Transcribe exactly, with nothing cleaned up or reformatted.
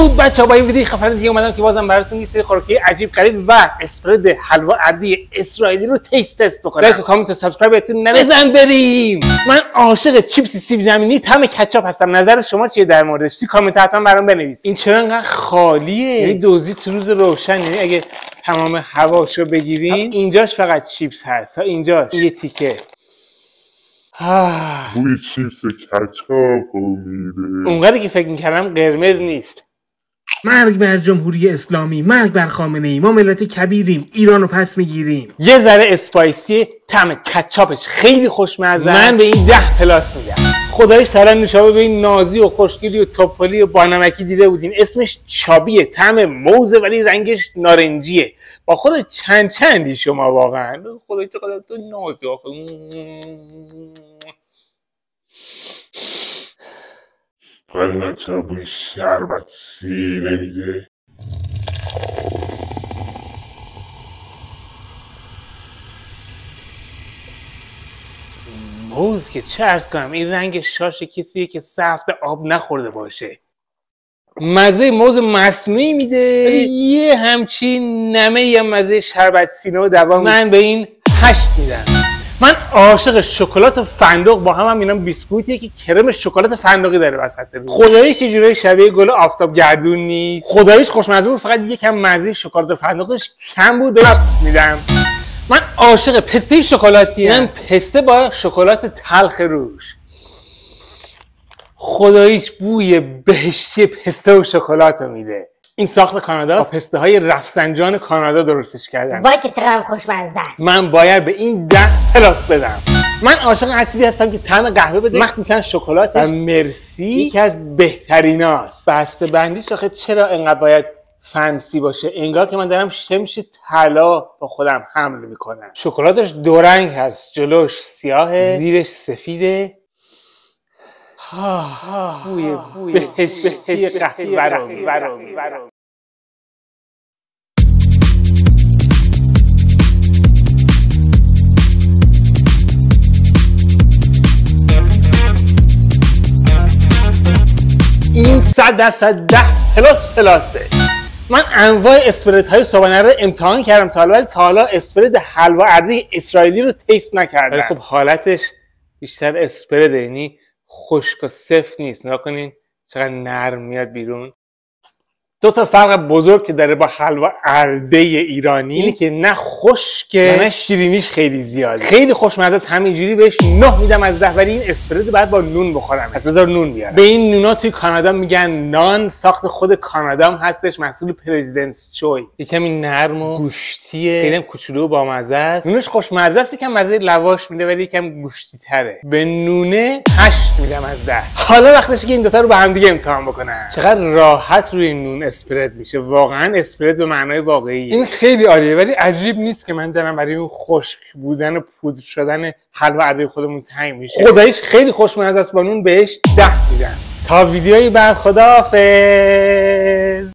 درود بچه‌ها، با این ویدیو خفن دیگه اومدم که بازم براتون یه سری خوراکی عجیب غریب و اسپرد حلوا اردی اسرائیلی رو تست تست بکنم. لایک و کامنت و سابسکرایبتون نره. بزن بریم. من عاشق چیپس سیب زمینی طعم کچاپ هستم. نظر شما چیه در موردش؟ توی کامنت حتما برام بنویس. این چرا انقدر خالیه؟ یعنی دوزی تو روز روشن، یعنی اگه تمام هواشو بگیرین اینجاش فقط چیپس هست تا اینجاش یه تیکه. بوی چیپس کچاپ میده. اونقدری که فکر میکردم قرمز نیست. مرگ بر جمهوری اسلامی، مرگ بر خامنه ای، ما ملت کبیریم، ایرانو پس میگیریم. یه ذره اسپایسی، طعم کچاپش خیلی خوشمزه. من به این ده پلاس میدم. خدایش طرح نوشابه به این نازی و خوشگلی و توپلی و بانمکی دیده بودین. اسمش چابیه، طعم موزه ولی رنگش نارنجیه. با خود چند چندی شما واقعا. خدای چقدر تو نازی آخه. حالا چرا بوی شربت سینه میده؟ موز که چه عرض کنم، این رنگ شاش کسیه که سه هفته آب نخورده باشه. مزه موز مصنوعی میده، یه همچین نمه یا مزه شربت سینه و دوام. من به این هشت میدم. من عاشق شکلات فندق با هم هم اینا بیسکویتیه که کرم شکلات فندقی داره وسط رو. خداییش یه جوری شبیه گل آفتاب گردون نیست. خداییش خوشمزه بود، فقط یکم مزه شکلات فندقش کم بود. بهش میدم. من عاشق پسته شکلاتی ام. پسته با شکلات تلخ روش. خداییش بوی بهشتی پسته و شکلات میده. این ساخت کاناداست. با پسته های رفسنجان کانادا درستش کردن. وای که چقدر خوشمزه است. من باید به این ده پلاس بدم. من عاشق هر چیزی هستم که طعم قهوه بده، مخصوصا شکلاتش. و مرسی یکی از بهتریناست. بسته بندیش آخه چرا انقدر باید فنسی باشه؟ انگار که من دارم شمش طلا با خودم حمل میکنم. شکلاتش دو رنگ هست، جلوش سیاهه، زیرش سفیده. بوی بوی بهشتی قهوه رو میبره. این صد درصد ده پلاس پلاسه. من انواع اسپرد های صبحانه رو امتحان کردم تا حالا، ولی تا حالا اسپرد حلوا اردی اسرائیلی رو تست نکردم. ولی خب حالتش بیشتر اسپرد، یعنی خشک و سفت نیست. نگاه کنین چقدر نرم میاد بیرون. دو تا فرق بزرگ که داره با حلوا ارده ایرانی اینه که نه خشکه نه شیرینیش خیلی زیاده. خیلی خوشمزه است. همینجوری بهش نه میدم از ده. ولی این اسپرد بعد با نون بخورم. پس بذار نون بیارم. به این نونا توی کانادا میگن نان. ساخت خود کانادا هم هستش، محصول پرزیدنتس چویس. یکمی نرم و گوشتیه، خیلی هم کوچولو و بامزه است. نونش خوشمزه است، یکم مزه لواش میده ولی یکم گوشتی تره. به نونه هشت میدم از ده. حالا وقتشه که این دو تا رو با هم دیگه امتحان بکنم. چقدر راحت روی نون اسپرد میشه. واقعا اسپرد به معنای واقعی. این خیلی عالیه، ولی عجیب نیست که من دارم برای اون خشک بودن و پودر شدن حلوا اردی خودمون تنگ میشه. خداییش خیلی خوشمزه است. با نون بهش ده میدم. تا ویدیویی بعد، خداحافظ.